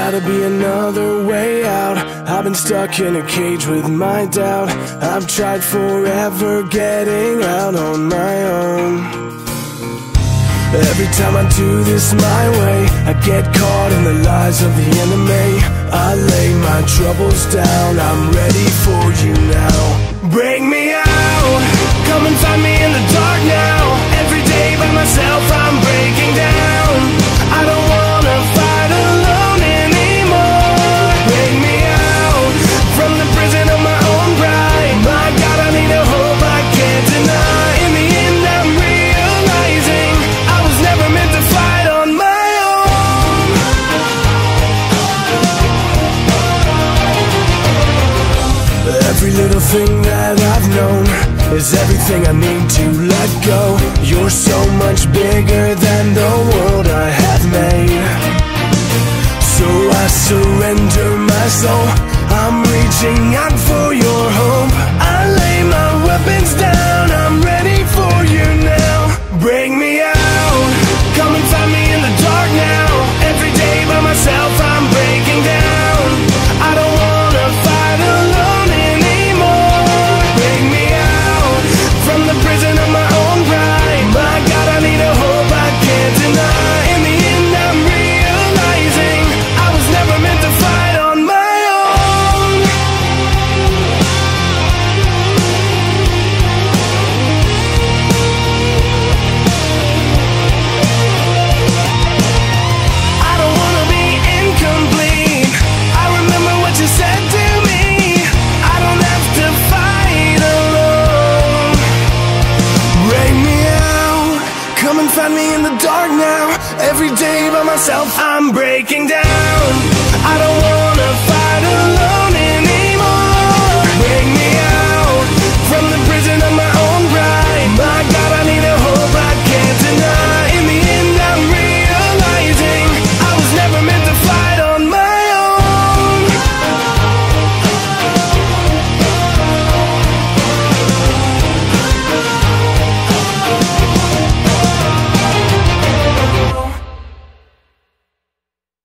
gotta be another way out. I've been stuck in a cage with my doubt. I've tried forever getting out on my own. Every time I do this my way, I get caught in the lies of the enemy. I lay my troubles down, I'm ready for you now. Bring me out, come and find me in the dark now. Every day by myself I'm breaking down. I don't wanna fight alone anymore. Bring me out, from the prison of my own pride. My God, I need a hope I can't deny. In the end I'm realizing I was never meant to fight on my own. Every little thing that I've known is everything I need to let go. You're so much bigger than the world I have made. So I surrender my soul, I'm reaching out for your hope. I lay my weapons down, I'm ready for you now. Bring me out, come and find me in the dark now. Every day by myself I'm breaking down. I don't wanna fight alone anymore. Bring me out, from the prison of my own pride. My God, I need a hope I can't deny. In the end I'm realizing I was never meant to fight on my own. I don't wanna be incomplete. I remember what you said to me. I don't have to fight alone. Bring me out, come and find me in the dark now. Every day by myself I'm breaking down. I don't wanna fight